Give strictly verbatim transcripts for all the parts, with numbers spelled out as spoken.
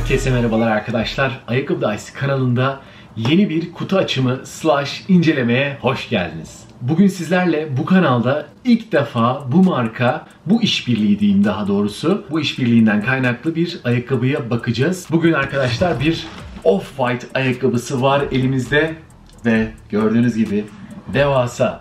Herkese merhabalar arkadaşlar. Ayakkabı Dayısı kanalında yeni bir kutu açımı slash incelemeye hoş geldiniz. Bugün sizlerle bu kanalda ilk defa bu marka, bu işbirliği diyeyim daha doğrusu, bu işbirliğinden kaynaklı bir ayakkabıya bakacağız. Bugün arkadaşlar bir Off-White ayakkabısı var elimizde ve gördüğünüz gibi devasa.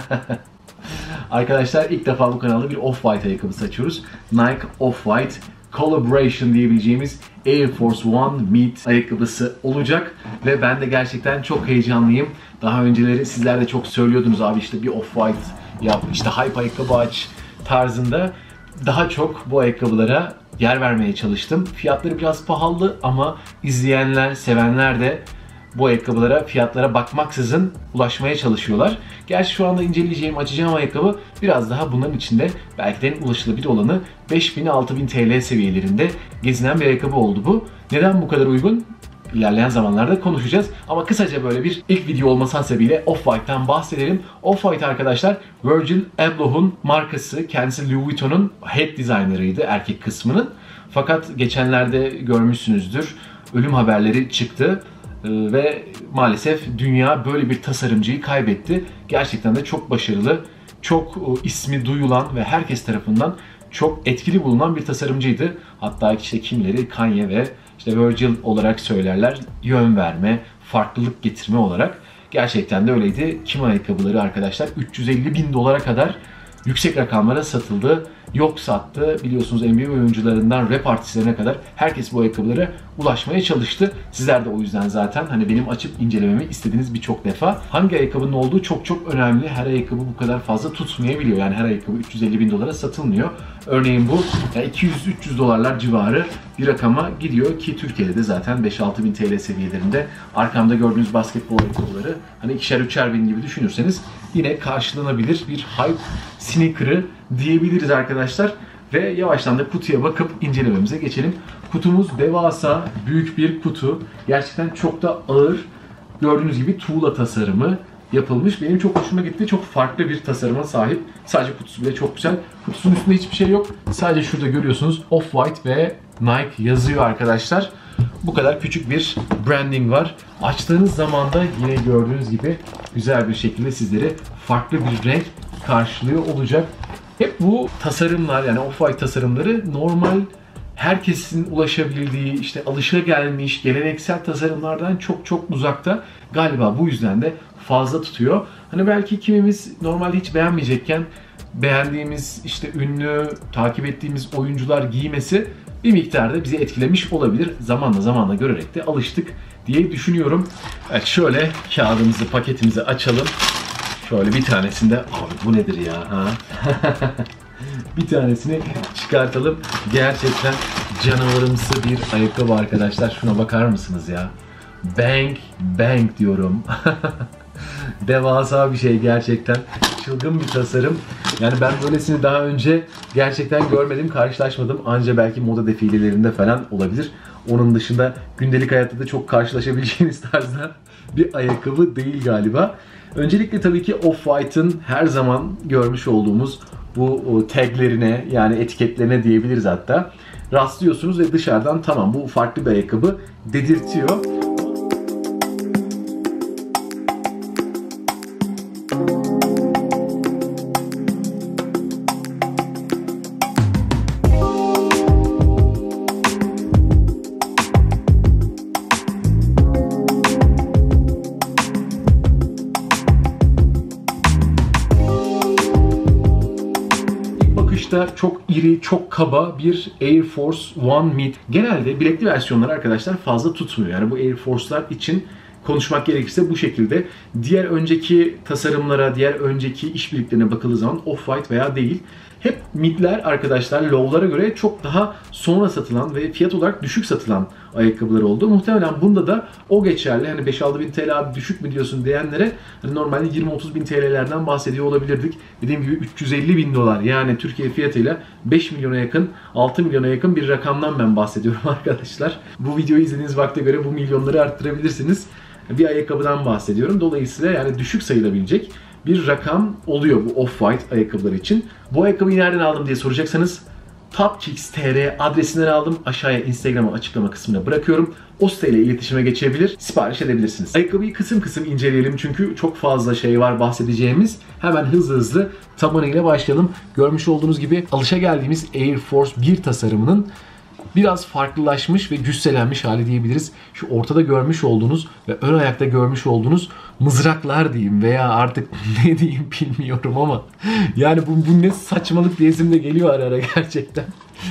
Arkadaşlar ilk defa bu kanalda bir Off-White ayakkabısı açıyoruz. Nike Off-White Collaboration diyebileceğimiz Air Force One Meet ayakkabısı olacak ve ben de gerçekten çok heyecanlıyım. Daha önceleri sizler de çok söylüyordunuz abi işte bir Off-White yap, işte hype ayakkabı aç tarzında. Daha çok bu ayakkabılara yer vermeye çalıştım. Fiyatları biraz pahalı ama izleyenler, sevenler de bu ayakkabılara, fiyatlara bakmaksızın ulaşmaya çalışıyorlar. Gerçi şu anda inceleyeceğim, açacağım ayakkabı biraz daha bunların içinde belki de en ulaşılabilir olanı beş bin altı bin T L seviyelerinde gezinen bir ayakkabı oldu bu. Neden bu kadar uygun? İlerleyen zamanlarda konuşacağız. Ama kısaca böyle bir ilk video olması hasebiyle Off-White'tan bahsedelim. Off-White arkadaşlar Virgil Abloh'un markası. Kendisi Louis Vuitton'un head designer'ıydı erkek kısmının. Fakat geçenlerde görmüşsünüzdür, ölüm haberleri çıktı. Ve maalesef dünya böyle bir tasarımcıyı kaybetti. Gerçekten de çok başarılı, çok ismi duyulan ve herkes tarafından çok etkili bulunan bir tasarımcıydı. Hatta işte kimleri Kanye ve işte Virgil olarak söylerler, yön verme, farklılık getirme olarak. Gerçekten de öyleydi. Kim ayakkabıları arkadaşlar üç yüz elli bin dolara kadar yüksek rakamlara satıldı. Yok sattı. Biliyorsunuz N B A oyuncularından rap artistlerine kadar herkes bu ayakkabılara ulaşmaya çalıştı. Sizler de o yüzden zaten hani benim açıp incelememi istediğiniz birçok defa. Hangi ayakkabının olduğu çok çok önemli. Her ayakkabı bu kadar fazla tutmayabiliyor. Yani her ayakkabı üç yüz elli bin dolara satılmıyor. Örneğin bu yani iki yüz üç yüz dolarlar civarı bir rakama gidiyor ki Türkiye'de de zaten beş altı bin T L seviyelerinde. Arkamda gördüğünüz basketbol ayakkabıları hani ikişer üçer bin gibi düşünürseniz yine karşılanabilir bir hype sneaker'ı diyebiliriz arkadaşlar. Ve yavaştan da kutuya bakıp incelememize geçelim. Kutumuz devasa, büyük bir kutu. Gerçekten çok da ağır. Gördüğünüz gibi tuğla tasarımı yapılmış. Benim çok hoşuma gitti. Çok farklı bir tasarıma sahip. Sadece kutusu bile çok güzel. Kutusunun üstünde hiçbir şey yok. Sadece şurada görüyorsunuz Off-White ve Nike yazıyor arkadaşlar. Bu kadar küçük bir branding var. Açtığınız zaman da yine gördüğünüz gibi güzel bir şekilde sizleri farklı bir renk karşılıyor olacak. Hep bu tasarımlar yani Off-White tasarımları normal herkesin ulaşabildiği işte alışagelmiş geleneksel tasarımlardan çok çok uzakta. Galiba bu yüzden de fazla tutuyor. Hani belki kimimiz normalde hiç beğenmeyecekken beğendiğimiz işte ünlü, takip ettiğimiz oyuncular giymesi bir miktarda bizi etkilemiş olabilir. Zamanla zamanla görerek de alıştık diye düşünüyorum. Evet şöyle kağıdımızı, paketimizi açalım. Şöyle bir tanesinde, abi bu nedir ya ha? Bir tanesini çıkartalım. Gerçekten canavarımsı bir ayakkabı arkadaşlar. Şuna bakar mısınız ya? Bang bang diyorum. Devasa bir şey gerçekten. Çılgın bir tasarım. Yani ben böylesini daha önce gerçekten görmedim, karşılaşmadım. Anca belki moda defilelerinde falan olabilir. Onun dışında gündelik hayatta da çok karşılaşabileceğiniz tarzda bir ayakkabı değil galiba. Öncelikle tabii ki Off-White'ın her zaman görmüş olduğumuz bu taglerine yani etiketlerine diyebiliriz hatta. Rastlıyorsunuz ve dışarıdan tamam bu farklı bir ayakkabı dedirtiyor. Çok iri, çok kaba bir Air Force One Meet. Genelde bilekli versiyonları arkadaşlar fazla tutmuyor. Yani bu Air Force'lar için konuşmak gerekirse bu şekilde. Diğer önceki tasarımlara, diğer önceki işbirliklerine bakıldığı zaman Off-White veya değil. Hep midler arkadaşlar low'lara göre çok daha sonra satılan ve fiyat olarak düşük satılan ayakkabılar oldu. Muhtemelen bunda da o geçerli. Hani beş altı bin T L abi düşük mü diyorsun diyenlere hani normalde yirmi otuz bin T L'lerden bahsediyor olabilirdik. Dediğim gibi üç yüz elli bin dolar yani Türkiye fiyatıyla beş milyona yakın, altı milyona yakın bir rakamdan ben bahsediyorum arkadaşlar. Bu videoyu izlediğiniz vakte göre bu milyonları arttırabilirsiniz. Bir ayakkabıdan bahsediyorum. Dolayısıyla yani düşük sayılabilecek bir rakam oluyor bu Off-White ayakkabılar için. Bu ayakkabıyı nereden aldım diye soracaksanız Topkicks nokta t r adresinden aldım. Aşağıya Instagram'a açıklama kısmına bırakıyorum. O siteyle iletişime geçebilir, sipariş edebilirsiniz. Ayakkabıyı kısım kısım inceleyelim çünkü çok fazla şey var bahsedeceğimiz. Hemen hızlı hızlı tabanıyla başlayalım. Görmüş olduğunuz gibi alışageldiğimiz Air Force bir tasarımının biraz farklılaşmış ve cüsselenmiş hali diyebiliriz. Şu ortada görmüş olduğunuz ve ön ayakta görmüş olduğunuz mızraklar diyeyim veya artık ne diyeyim bilmiyorum ama yani bu, bu ne saçmalık diyesim de geliyor ara ara gerçekten.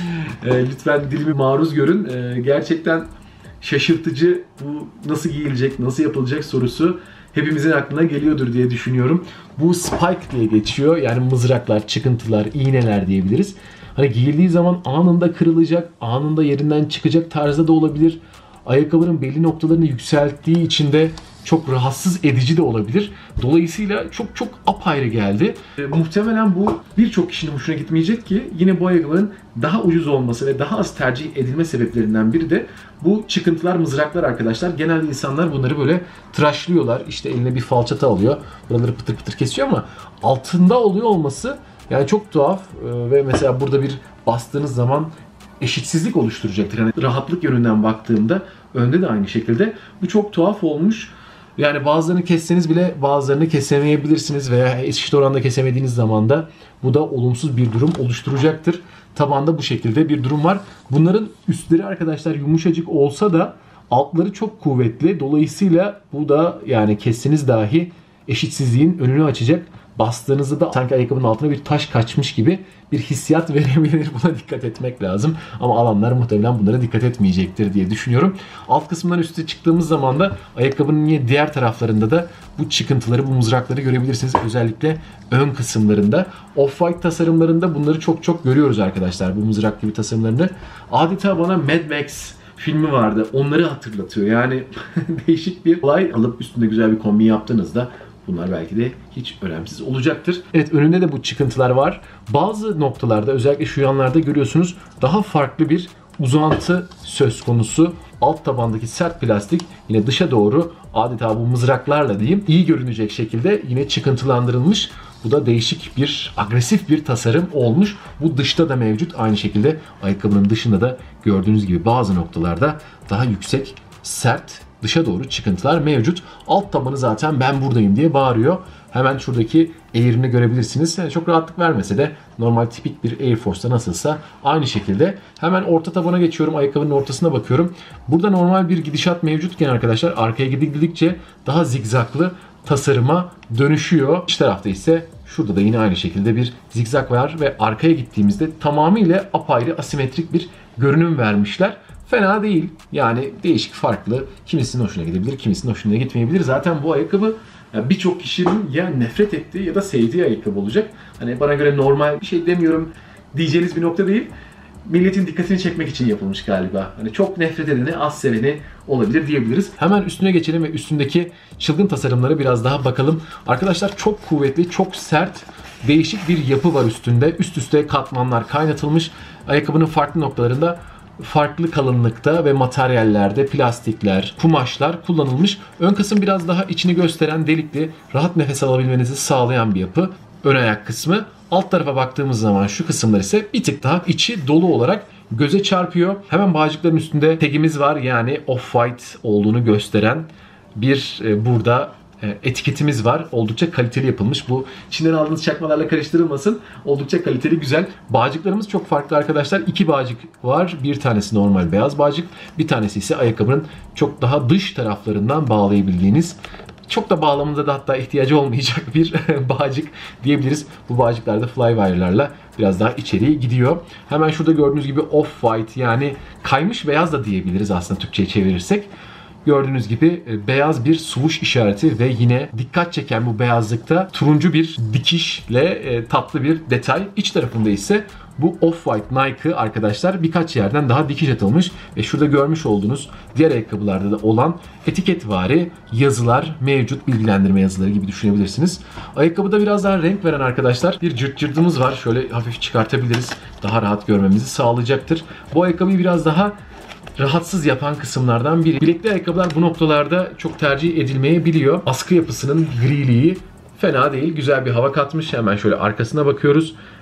E, lütfen dilimi maruz görün. E, gerçekten şaşırtıcı, bu nasıl giyilecek, nasıl yapılacak sorusu hepimizin aklına geliyordur diye düşünüyorum. Bu spike diye geçiyor. Yani mızraklar, çıkıntılar, iğneler diyebiliriz. Hani giyildiği zaman anında kırılacak, anında yerinden çıkacak tarzda da olabilir. Ayakkabının belli noktalarını yükselttiği için de çok rahatsız edici de olabilir. Dolayısıyla çok çok apayrı geldi. E, muhtemelen bu birçok kişinin hoşuna gitmeyecek ki yine bu ayakkabının daha ucuz olması ve daha az tercih edilme sebeplerinden biri de bu çıkıntılar, mızraklar arkadaşlar. Genelde insanlar bunları böyle tıraşlıyorlar. İşte eline bir falçata alıyor. Buraları pıtır pıtır kesiyor ama altında oluyor olması yani çok tuhaf e, ve mesela burada bir bastığınız zaman eşitsizlik oluşturacaktır. Yani rahatlık yönünden baktığımda önde de aynı şekilde. Bu çok tuhaf olmuş. Yani bazılarını kesseniz bile bazılarını kesemeyebilirsiniz veya eşit oranda kesemediğiniz zaman da bu da olumsuz bir durum oluşturacaktır. Tabanda bu şekilde bir durum var. Bunların üstleri arkadaşlar yumuşacık olsa da altları çok kuvvetli. Dolayısıyla bu da yani kesseniz dahi eşitsizliğin önünü açacak. Bastığınızda da sanki ayakkabının altına bir taş kaçmış gibi bir hissiyat verebilir. Buna dikkat etmek lazım. Ama alanlar muhtemelen bunlara dikkat etmeyecektir diye düşünüyorum. Alt kısmından üste çıktığımız zaman da ayakkabının yine diğer taraflarında da bu çıkıntıları, bu mızrakları görebilirsiniz. Özellikle ön kısımlarında. Off-White tasarımlarında bunları çok çok görüyoruz arkadaşlar. Bu mızrak gibi tasarımlarını. Adeta bana Mad Max filmi vardı. Onları hatırlatıyor. Yani değişik bir olay. Alıp üstünde güzel bir kombin yaptığınızda bunlar belki de hiç önemsiz olacaktır. Evet, önünde de bu çıkıntılar var. Bazı noktalarda özellikle şu yanlarda görüyorsunuz daha farklı bir uzantı söz konusu. Alt tabandaki sert plastik yine dışa doğru adeta bu mızraklarla diyeyim iyi görünecek şekilde yine çıkıntılandırılmış. Bu da değişik bir, agresif bir tasarım olmuş. Bu dışta da mevcut. Aynı şekilde ayakkabının dışında da gördüğünüz gibi bazı noktalarda daha yüksek, sert, dışa doğru çıkıntılar mevcut. Alt tabanı zaten ben buradayım diye bağırıyor. Hemen şuradaki Air'ini görebilirsiniz. Yani çok rahatlık vermese de normal tipik bir Air Force'ta nasılsa aynı şekilde. Hemen orta tabana geçiyorum. Ayakkabının ortasına bakıyorum. Burada normal bir gidişat mevcutken arkadaşlar arkaya gidildikçe daha zigzaklı tasarıma dönüşüyor. İç tarafta ise şurada da yine aynı şekilde bir zigzag var ve arkaya gittiğimizde tamamıyla apayrı, asimetrik bir görünüm vermişler. Fena değil. Yani değişik, farklı. Kimisinin hoşuna gidebilir, kimisinin hoşuna gitmeyebilir. Zaten bu ayakkabı yani birçok kişinin ya nefret ettiği ya da sevdiği ayakkabı olacak. Hani bana göre normal bir şey demiyorum diyeceğiniz bir nokta değil. Milletin dikkatini çekmek için yapılmış galiba. Hani çok nefret edeni, az seveni olabilir diyebiliriz. Hemen üstüne geçelim ve üstündeki çılgın tasarımlara biraz daha bakalım. Arkadaşlar çok kuvvetli, çok sert, değişik bir yapı var üstünde. Üst üste katmanlar kaynatılmış. Ayakkabının farklı noktalarında farklı kalınlıkta ve materyallerde plastikler, kumaşlar kullanılmış. Ön kısım biraz daha içini gösteren delikli, rahat nefes alabilmenizi sağlayan bir yapı. Ön ayak kısmı. Alt tarafa baktığımız zaman şu kısımlar ise bir tık daha içi dolu olarak göze çarpıyor. Hemen bağcıkların üstünde tagimiz var. Yani Off-White olduğunu gösteren bir e, burada etiketimiz var. Oldukça kaliteli yapılmış. Bu Çin'den aldığınız çakmalarla karıştırılmasın. Oldukça kaliteli, güzel. Bağcıklarımız çok farklı arkadaşlar. İki bağcık var. Bir tanesi normal beyaz bağcık. Bir tanesi ise ayakkabının çok daha dış taraflarından bağlayabildiğiniz, çok da bağlamında da hatta ihtiyacı olmayacak bir bağcık diyebiliriz. Bu bağcıklar da flywire'larla biraz daha içeriye gidiyor. Hemen şurada gördüğünüz gibi off-white, yani kaymış beyaz da diyebiliriz aslında Türkçe'ye çevirirsek. Gördüğünüz gibi beyaz bir swoosh işareti ve yine dikkat çeken bu beyazlıkta turuncu bir dikişle tatlı bir detay. İç tarafında ise bu Off-White Nike arkadaşlar birkaç yerden daha dikiş atılmış ve şurada görmüş olduğunuz diğer ayakkabılarda da olan etiketvari yazılar mevcut, bilgilendirme yazıları gibi düşünebilirsiniz. Ayakkabıda biraz daha renk veren arkadaşlar bir cırt cırtımız var. Şöyle hafif çıkartabiliriz. Daha rahat görmemizi sağlayacaktır. Bu ayakkabıyı biraz daha rahatsız yapan kısımlardan biri. Bilekli ayakkabılar bu noktalarda çok tercih edilmeyebiliyor. Askı yapısının griliği fena değil. Güzel bir hava katmış. Hemen şöyle arkasına bakıyoruz.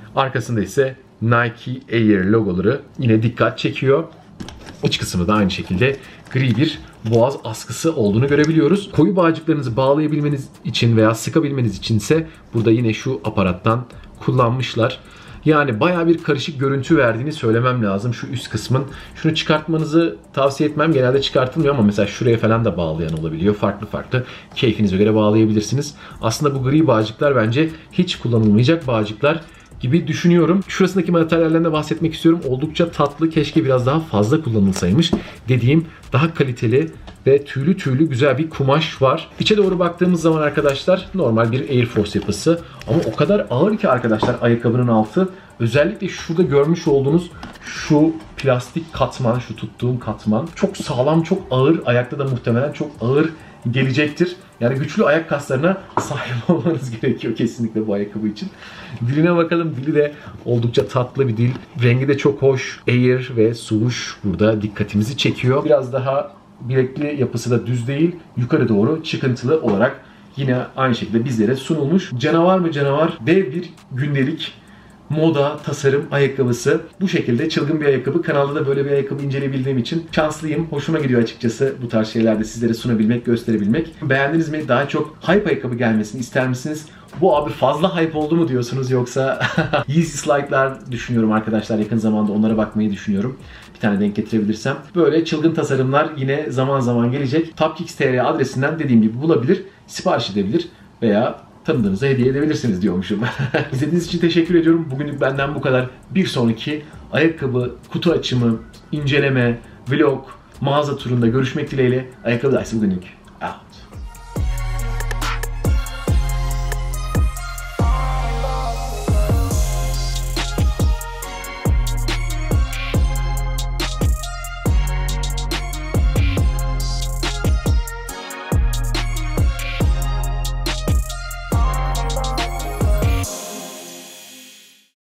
Arkasında ise Nike Air logoları yine dikkat çekiyor. İç kısmı da aynı şekilde gri bir boğaz askısı olduğunu görebiliyoruz. Koyu bağcıklarınızı bağlayabilmeniz için veya sıkabilmeniz içinse burada yine şu aparattan kullanmışlar. Yani bayağı bir karışık görüntü verdiğini söylemem lazım şu üst kısmın. Şunu çıkartmanızı tavsiye etmem. Genelde çıkartılmıyor ama mesela şuraya falan da bağlayan olabiliyor. Farklı farklı keyfinize göre bağlayabilirsiniz. Aslında bu gri bağcıklar bence hiç kullanılmayacak bağcıklar gibi düşünüyorum. Şurasındaki materyallerden de bahsetmek istiyorum. Oldukça tatlı. Keşke biraz daha fazla kullanılsaymış. Dediğim daha kaliteli ve tüylü tüylü güzel bir kumaş var. İçe doğru baktığımız zaman arkadaşlar normal bir Air Force yapısı. Ama o kadar ağır ki arkadaşlar ayakkabının altı. Özellikle şurada görmüş olduğunuz şu plastik katman, şu tuttuğum katman çok sağlam, çok ağır. Ayakta da muhtemelen çok ağır gelecektir. Yani güçlü ayak kaslarına sahip olmanız gerekiyor kesinlikle bu ayakkabı için. Diline bakalım. Dili de oldukça tatlı bir dil. Rengi de çok hoş. Air ve swoosh burada dikkatimizi çekiyor. Biraz daha bilekli yapısı da düz değil. Yukarı doğru çıkıntılı olarak yine aynı şekilde bizlere sunulmuş. Canavar mı canavar ve bir gündelik moda, tasarım ayakkabısı. Bu şekilde çılgın bir ayakkabı. Kanalda da böyle bir ayakkabı inceleyebildiğim için şanslıyım. Hoşuma gidiyor açıkçası bu tarz şeylerde sizlere sunabilmek, gösterebilmek. Beğendiniz mi? Daha çok hype ayakkabı gelmesini ister misiniz? Bu abi fazla hype oldu mu diyorsunuz yoksa Yeezy Slide'lar düşünüyorum arkadaşlar. Yakın zamanda onlara bakmayı düşünüyorum. Bir tane denk getirebilirsem. Böyle çılgın tasarımlar yine zaman zaman gelecek. Topkicks nokta tr adresinden dediğim gibi bulabilir, sipariş edebilir veya tanıdığınıza hediye edebilirsiniz diyormuşum. İzlediğiniz için teşekkür ediyorum. Bugünlük benden bu kadar. Bir sonraki ayakkabı, kutu açımı, inceleme, vlog, mağaza turunda görüşmek dileğiyle. Ayakkabı dersi bugünlük.